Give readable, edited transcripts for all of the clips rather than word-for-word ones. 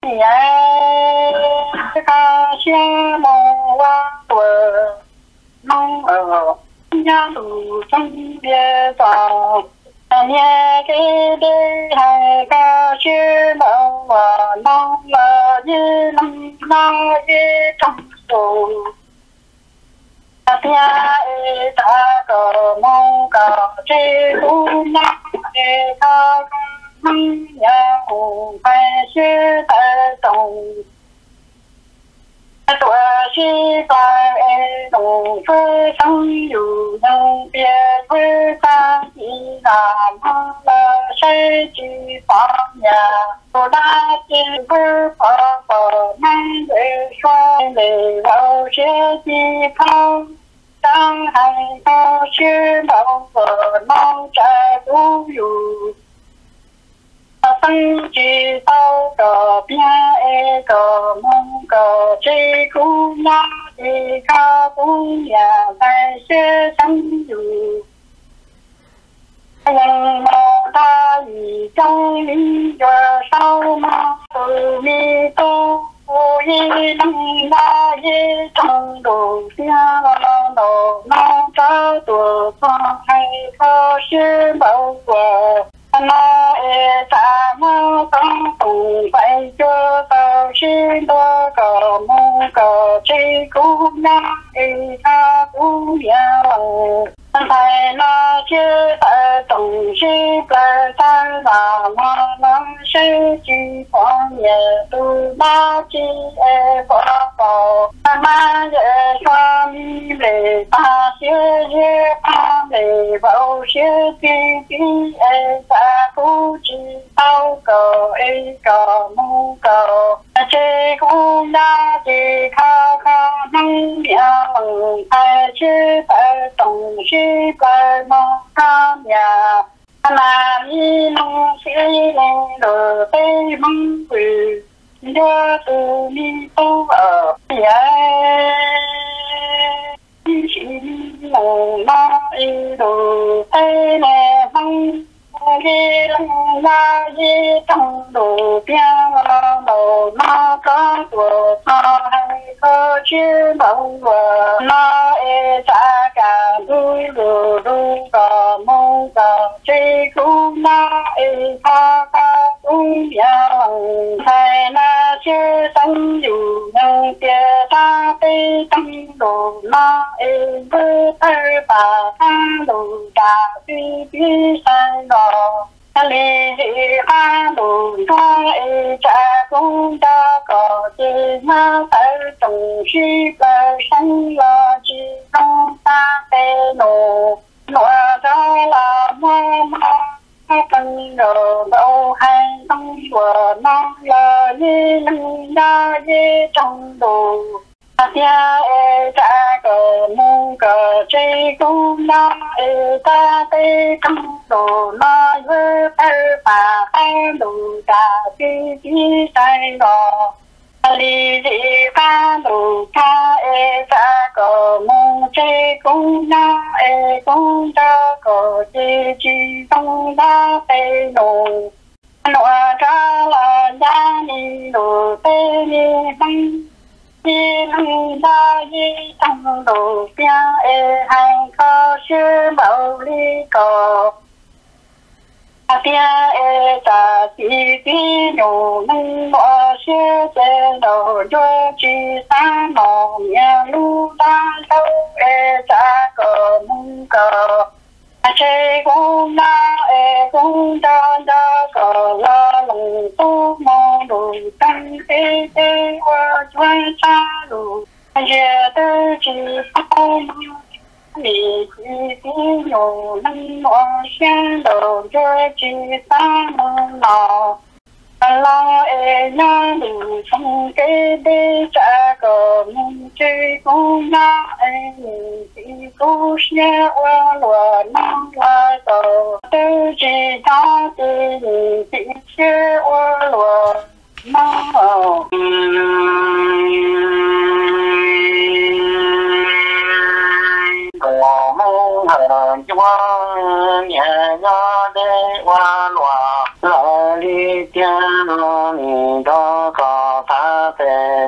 也看羡慕我多能儿家路上别走，年给的还个是能我能了一能那一成熟。天一大个梦个这姑娘的她个娘还是得懂，多是在农村生有能别会在一那么了谁去放呀？不大金不婆婆难为说累有些地方。上海高是某个老宅不有，登记到个边一个梦个这姑娘的个姑娘在学生有，人老大一张里边少嘛都没多。我一能那一程度下楼那这多方还可是某个那一咱们东东北就都是多个某个这姑娘的她姑娘在那些的东西在在那那谁去方也都那几宝宝，慢慢的说你没大些也怕没保些弟弟在不知道个一个木个，这姑娘的看看能量还是在东西在那干呀。那你能谁能了被梦回，我都你都别，你心能那一路被那梦。给人那一程路边路那个多他还可去梦我那一扎个路个梦个这姑那一他个姑娘在那些生有能别大被登路那一个二把三路大比比山路。里哈路上一家公的高子那儿东西个山了之中大北路，我着了妈妈跟着都还等我拿了一路那一程路。爹这个木个这公那大背公路那月儿把海路大比比山高，里里把路他这个木这公那公这个这几东那背路，我这了家里路背里奔。一路那一程路边还可是某里个，边在地地有能我学在路就去山路面路大头这个门个，这公那公的那个拉龙都忙路登黑黑我穿山路，也得知道你自己有能我先路就去山路老。老那路从给的这个名句公那你的故事我能来走，都知道的你的事我能。我们很多年呀的我老里天你的高。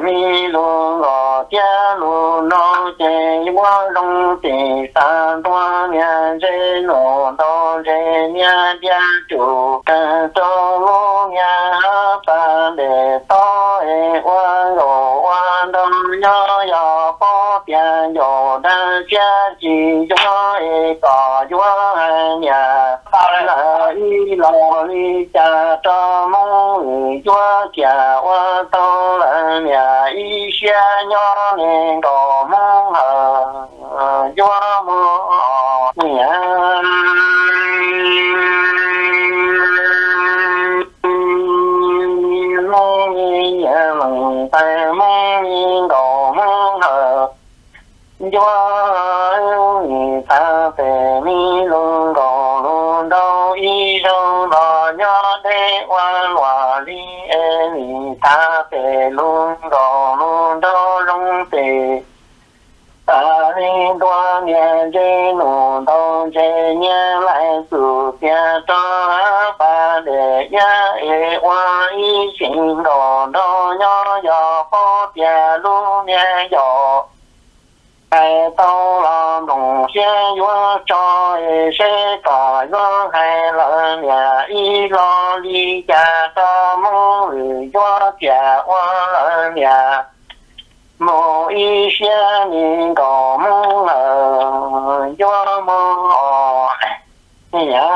mi lu lo gia lu no chế wa long tì sa đoa mian chế lo đô chế mian gia chủ ca tô lu nhà ba đề to e wa lo wa đông nhớ ya po bian yo đa gia chỉ yo e có yo nhà là y lo li cha cho mong yo cha wa to là nhà y xa nhỏ nên có mong yo mo nhà mong tay mong có mong yo ta về mi luôn có luôn đâu y đâu lo nhớ để quan hòa li e mi ta về luôn có luôn đâu long tề ta đi đoan nhà dê nụ đâu dê nhà lại sự kia cho ba để nhà e hoa y sinh đồ đâu nhớ yo có tia luôn nhà yo ai tao làm đồng xe yo cho sẽ có yo hay là nhà y lo đi cha cho mong người yo cha hoa là nhà mô y xe nhìn có mong yo mong nhà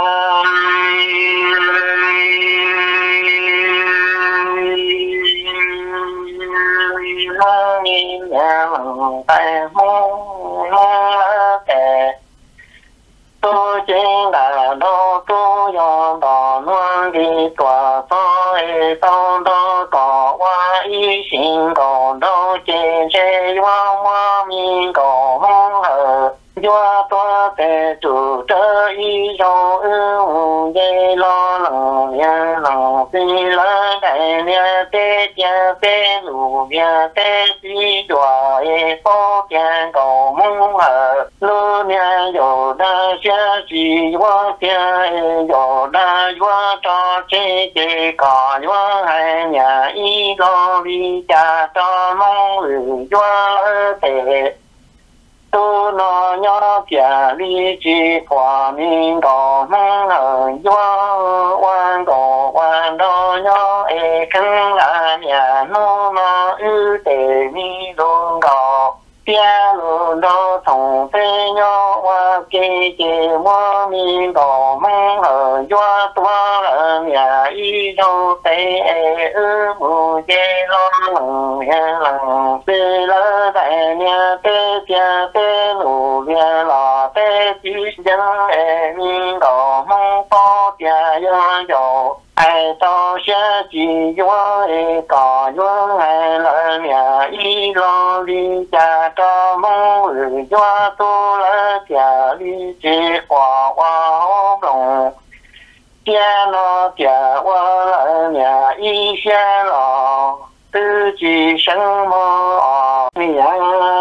nhà mong tay mong kề tôi trên là đô tôi yo đò luôn đi tòa tôi tao đô có qua y sinh có đô trên xe hoa hoa mi có mong yo tôi về chủ trơ y yo ưu dây lo lòng nhà lòng phi lỡ đại nhà tê cha tê lù nhà tê phi đòa phố cha cầu mong lu nhà yo đa cha chỉ hoa cha yo đa hoa cho chế chế có hoa hai nhà y lo đi cha cho mong người hoa tệ tu nó nhớ kia lý trí hòa minh có mong quan có quan đó nhớ khăn là nhà nó ưu tệ mi luôn có kia luôn đó thông phê nhớ hoa kê kê hoa minh có mong tua là nhà y đâu tê mù chê lo lòng tê lỡ đại nhà tê cha tê lù bia lò tê chỉ dân mi có mong có tia yo yo ai to sẽ chỉ yo có yo hay là nhà y lo đi cha cho mong người yo tu là cha đi chỉ hòa hòa lòng cha nó cha qua là nhà y xa lò tư chỉ sinh mơ nhà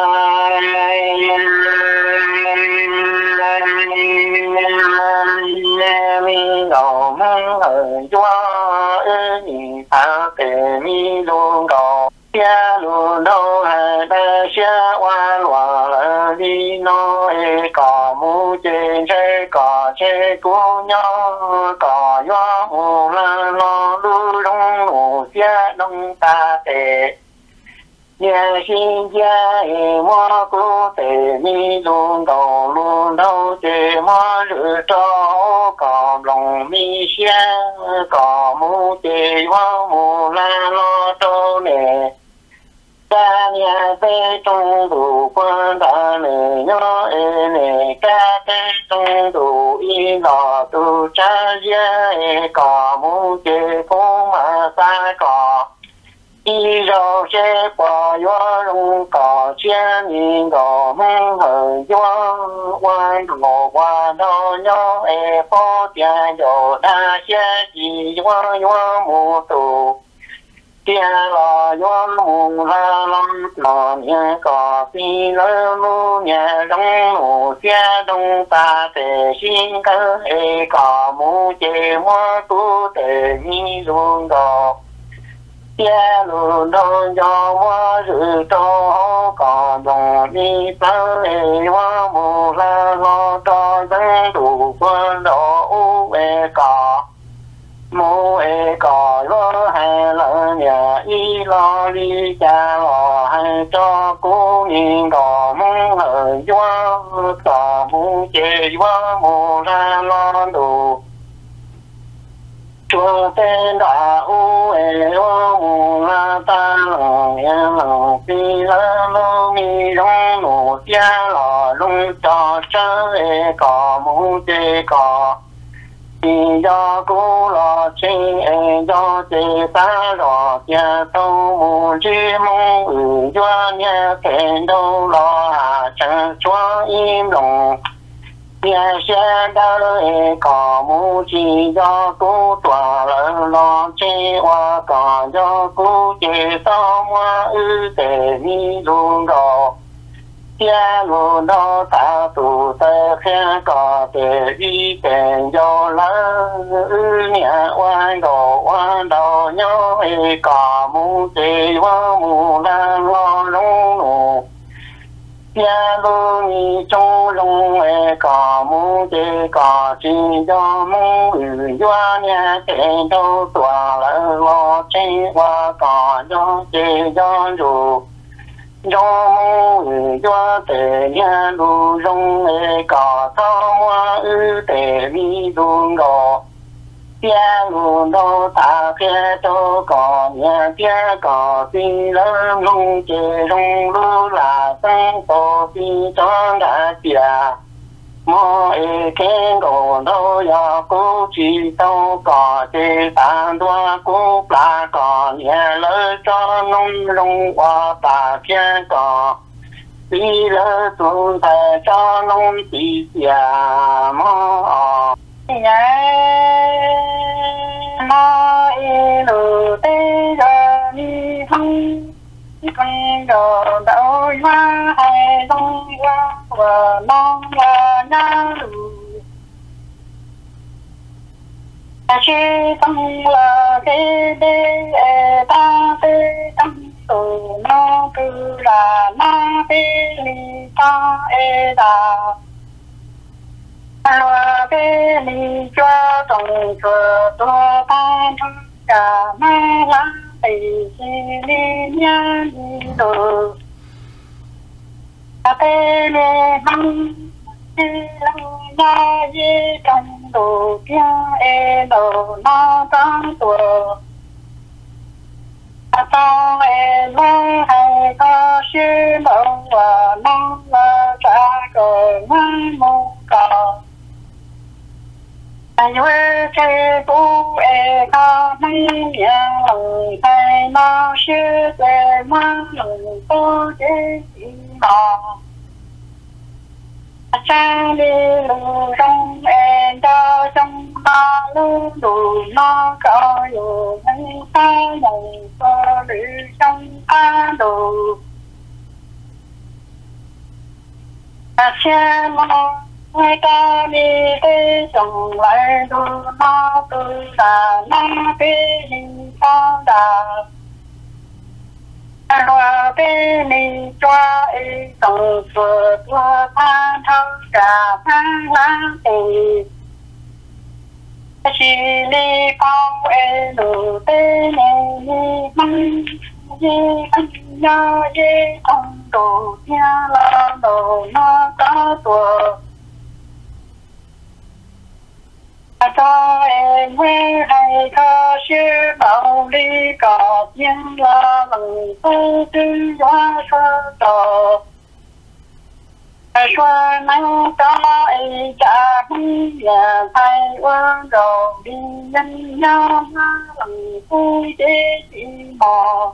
mi đầu mong qua ni ta tề mi luôn cầu cha luôn đâu hay ta xa qua loa là đi nó có mu trên xe có xe của nhau có gió mù là nó lưu đông nụ xa đông ta tề nhà sinh gia mua cô tề mi luôn cầu luôn đâu tề mua rửa cho có lòng mi xa có mu tề gió mù là nó cho nè ta nhà tê trong đủ quan ta nè nhớ nè ca tê trong đủ y lò tu cha gia có mu tề cô mà ta có y rau sẽ bỏ gió rung có chia nhìn có mong gió quan đồ qua đâu nhớ phố tia đồ đa sẽ chỉ gió mù tù tia lò gió mù la lắm lò nhà có phi lỡ mu nhà đông mù xe đông ta tề xin cơ có mu chê mua tu tề nhi luôn đồ tia lu đô do hoa rự trô có đồng đi tới hoa mù la lo cho dân đủ quân độ u e cò mù e cò lo hay lỡ nhà y lo đi cha lo hay cho cô nhìn cò mong hỡi hoa cò mù chê hoa mù la lo đủ chúa tên đã u e hoa mù la ta lòng em lòng phi la lo mi rong nụ tia lo lung cho chớ e cò mù chê cò vì do cô lo chê e do chê ta lo tia tâu mù chê mong doa nhà kèn đâu lo hà chẳng chúa im lòng nhà xe đỡ có mù chỉ do cô tòa lỡ lo chê hoa có do cô chê to hoa tề mi luôn đồ tia luôn đó ta tù tê khe có tề đi tề do lỡ nhà oan đồ oan đầu nhớ có mù chê hoa mù la lo lông nụ nhà lu ni trong lòng có mù chê có chỉ do mù doa nhà kẻ đâu tòa lỡ lo chê hoa có do chê do dù do mù doa tề nhà lu rong có thao hoa tề mi luôn gò tia lu đô ta kia đâu có nhà tia có tin lớn lông chê rong lu là tăng tổ phi cho đã tia mô khen cổ đâu ya cô chỉ đâu có chê tàn đoa cô là có nhà lỡ cho nông lông hoa ta kia có vì lỡ tuôn thề cho nông tí tia mô ma lu tê ra ni hăng con đồ đậu hoa hay đông hoa và non và na lu chi tâm là cái đê ta tê tâm tu nó cứ là na tê li ta đà loa bê li cho tổng thừa tua ta thân cả ma la tì chi li nha li đồ ta bê lê hăng chi lăng nha di trong đồ kia e đồ na tăng tua ta e la hay ta sư đâu và năng la trả cờ mai mong cầu anh ơi thế cô e ca nay nhà lòng tay nó sư về mang lòng cô chế mà cha đi lù trong e cho trong ba lu đủ nó có dù anh ta lòng có đi trong ta đủ cha lo người ta đi tới chồng lại đôi nó từ đà na bê hình ta đà loa bê ni choa y tổng vừa tua tha thâu cả tha la tì chi li bao e lu tê ne ni măng di ăn nhớ di ông đồ nha la đồ nó có tua cho em quê hay cho sư bảo đi có thiên là bằng tư tư hóa sơ trò xoa năng cho em cha nhà thay quan đồ đi nhân nhau bằng vui để đi mò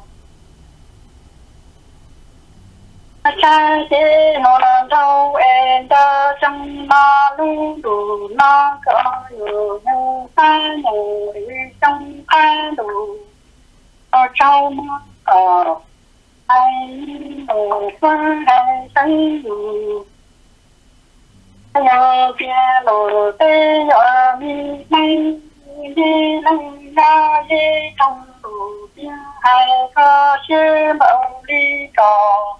cha chế nó đâu em cho trong ba lu đủ nó có nhiều như ta ngủ trong ta đủ ở trong có ai đủ phương hay thấy đủ nhờ kia đồ tê ở mi nay đi lăng ra đi trong đủ hai có sư mẫu đi cò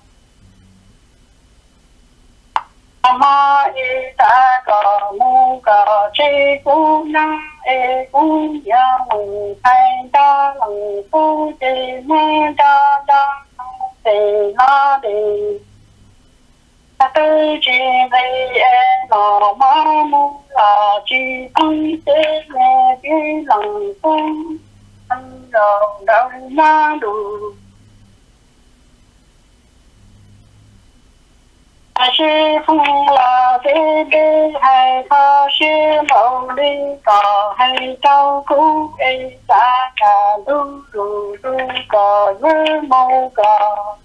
ma y ta cò mu cò chi cú năng e cú ya mù thay ta lăng cú chi mê ta ta tê na tê ta tư chi vây e nọ ma mu là chi ăn tê mê chi lăng cú ăn đầu đầu na đủ ai sư phụ là thế đế hay có sư mẫu đi có hay cao cú ấy ta cả đu đu đu có với mẫu có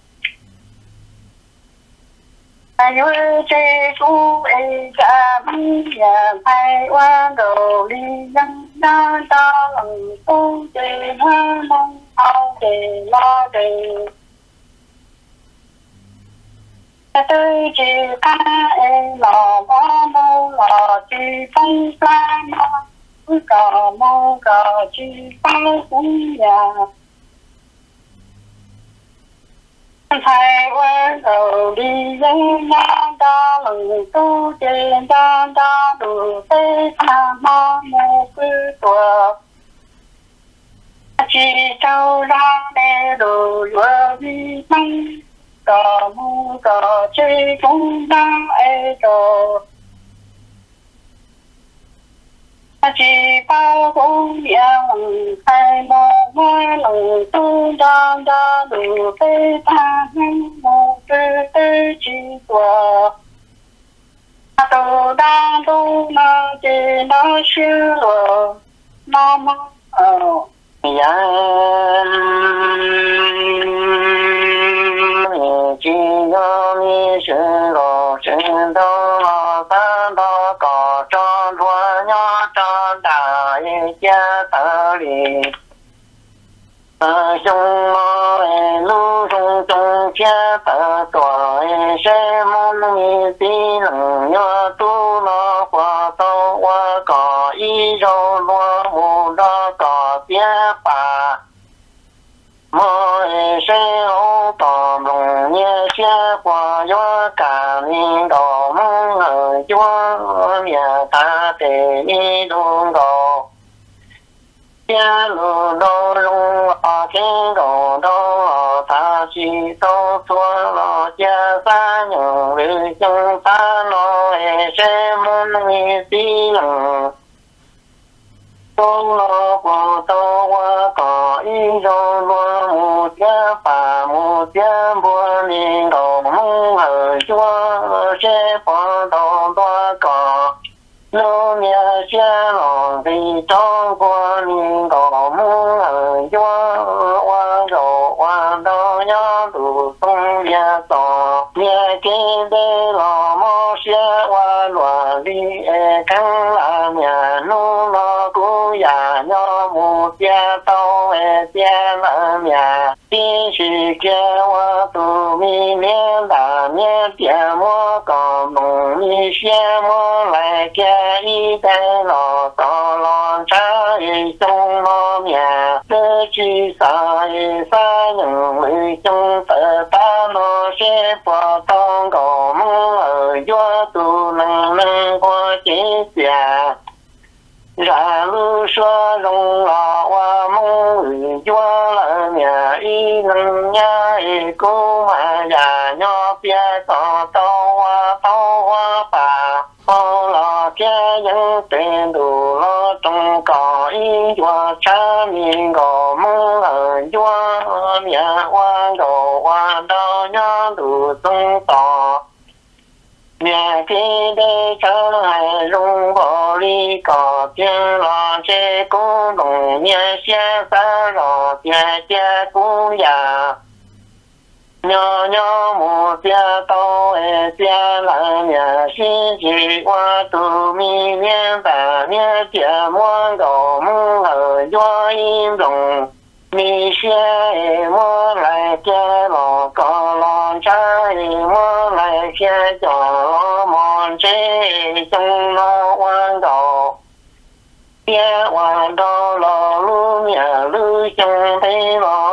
ai với chế cú ấy ta bây giờ phải qua đồ đi dân ta ta lòng tu chế hoa mong ao đề lo đề tư chỉ ca em lò bó mô lò chỉ phong pha mô cò mô cò chỉ phong cũng nhà thầy quen đầu đi dân na đa lần tu trên đa đa đủ tê tha ma mô cứ tùa chỉ trâu ra đê đồ vừa đi măng cò mu cò chơi cũng đã e cò chỉ bao cũng yang hai mò mai lòng tu đa đa đủ tê ta hăng mô tê tê chỉ quả tu đa tu na chỉ na sư lò na ma chỉ có mi sư lộ chân đâu lo tan đó có tròn đua nhỏ tròn đại cha tơ lì chung mơ lu chung chung cha tơ tuổi sẽ mong mi tí lằng nhỏ tu lo qua tàu qua có ý rô lúa mù đó có bia bà mơ sẽ ô tòm lòng nhé xe qua gió cả nhìn đồ mong ở chúa nhà ta để đi luôn đồ cha lù đô lung ở trên đồ đô ở ta chỉ tô xua lo cha xa nhường vì chân ta lo sẽ mong nghe tí lòng tôn lo của tô qua có ý dô lúa một giá bà một giá bùa liền đồ mong ở chúa sẽ bỏ đồ toa có lô nhà xe lò vì trong qua liền đồ mong ở chúa qua đồ qua đồ nhớ đủ tung nhà tỏ nhà kế đê lò mô xe qua lòa đi khăn là nhà nô lo cú già nhớ một gia tàu gia là nhà đi sự kia qua tù mi miên đà miên tiền mua còn đồng mi xe mua lại kia y tay lò tò lò cha y trong lo nhà tơ chi sa y sa những người trong tờ ta nó sẽ bỏ tông cổ mong ở gió tù năng năng qua chế già ra lưu xóa rong lò qua mong người chúa là nhà y năng nhà y cô mà già nhỏ bia tỏ tao hoa bà ô lò kia dân tiền đủ lo trong cỏ y chúa cha miền gò mong ở chúa nhà hoa đồ hoa đau nhỏ đủ tung tỏ nhà khi đây cho hai rung bỏ đi có tiếng lo chế cú đồng nhà xe xa rõ nhà cha cú già nhỏ nhỏ một xe tàu xe là nhà xin chỉ qua tù mi miên bà miên chả muốn đồ mong ở gió im rồng mi xe mua lại cha lò có lon cha mua lại cha cho lo mòn chế trong lo quan đồ bia quan đồ lo lu nhà lu trong thế lo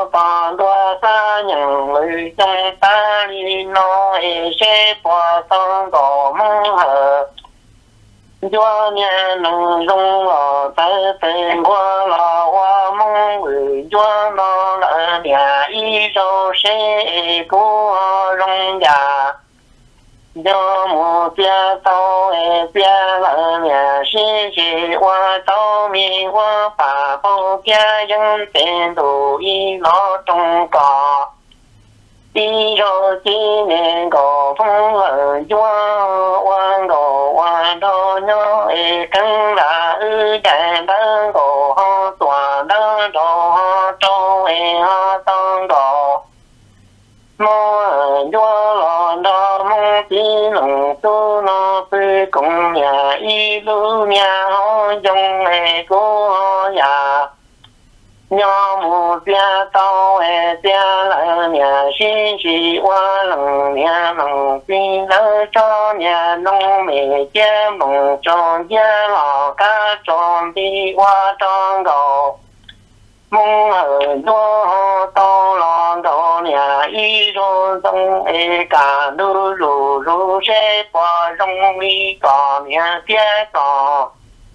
chẳng lời trong ta đi nói sẽ qua sông có mong hờ cho nhà nông dung ở tới tên qua là hoa mong người cho nó là nhà y cho sẽ cố rong già do một bia tao bia là nhà sẽ qua tao mi qua bà bao bia dân tên đồ y nó trong cỏ đi rồi chỉ nên có phong ở cho quan đồ quan đồ nó căng là đại đang có họ tòa đang đồ họ trâu họ tông đồ mua cho lò đó mong tí lòng tu nó bê cùng nhà y lưu nhà họ dùng cô họ nhà nhỏ mù bia tao bia là nhà xí qua lòng nhà lòng pin lỡ cho nhà nông mẹ cha mong cho nhà lò cá tròn đi qua tròn đầu mong ở đó tao lò đó nhà y rồi trong cả đu rù sẽ qua trong mi còn nhà kia còn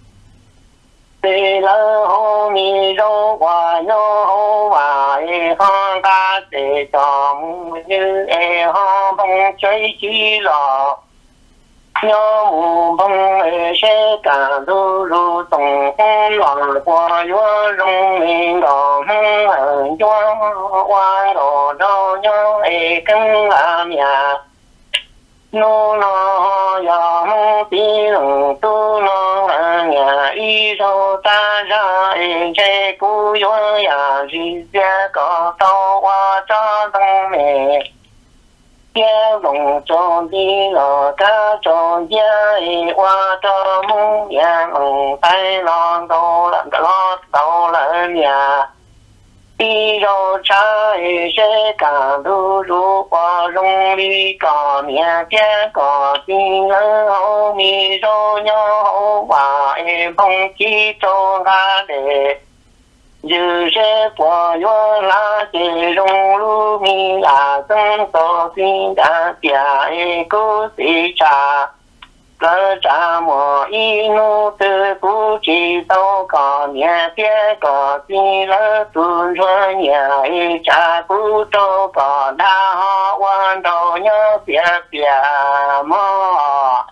lỡ hồ mi rô qua nhô hồ và ho ta để cho như ho bông chơi chi lò nhô mù bông sẽ cả đu rù tổng lò qua nhô rung mi đỏ ở nhô qua đỏ đô nhô cưng làm nhà nô nó ya mong tí lòng tu nó nhà y sâu ta ra chế cú yo ya gì ra có tao qua cho đông mẹ kia lòng cho đi lò cá cho ya qua cho mong ya mong tay lo đâu là nhà đi rồi trái sẽ cả đu ru qua rong đi cả nhà cha cả tin ở hậu mi rồi nhau hậu và em không chỉ cho ra để giờ sẽ qua yo la để rong lu mi à tâm to tin đã tia cô sĩ cha lỡ cha mò y nu tư cú chỉ tao có nhà kia có tin lỡ tuôn rồi nhà y cha cú tao có đa họ quan đầu nhớ bia mò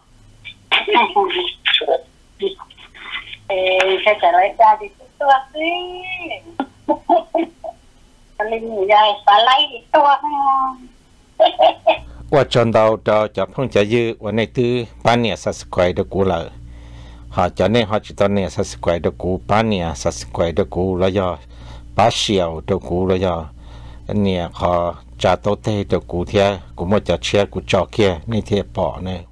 sẽ trả lời cha thì tôi đi linh dài phải lấy thì tôi ว่าจนเราจะเพิ่งจะยื้อวันในตื้อป้านเนี่ยสัสควายเด็กกูเลยหาจะเนี่ยหาจิตอนเนี่ยสัสควายเด็กกูป้านเนี่ยสัสควายเด็กกูแล้วย่อป้าเชียวเด็กกูแล้วย่อเนี่ยเขาจะโตเตเด็กกูเทียกูมั่วจะเชียร์กูจอกเคียนี่เทียปอเนี่ย